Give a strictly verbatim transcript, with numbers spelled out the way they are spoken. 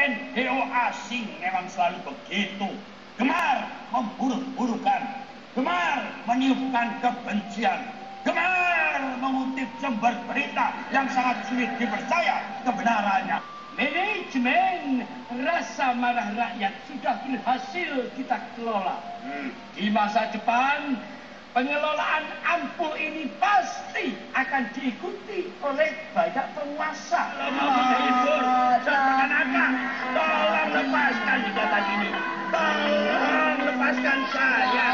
N D O asing memang selalu begitu. Gemar memburuk-burukan, gemar meniupkan kebencian, gemar mengutip sumber berita yang sangat sulit dipercaya kebenarannya. Manajemen rasa marah rakyat sudah berhasil kita kelola. Hmm. Di masa depan, pengelolaan ampul ini pasti akan diikuti oleh banyak penguasa. Mau menghibur, seakan-akan tolong lepaskan senjata ini. Tolong lepaskan saya.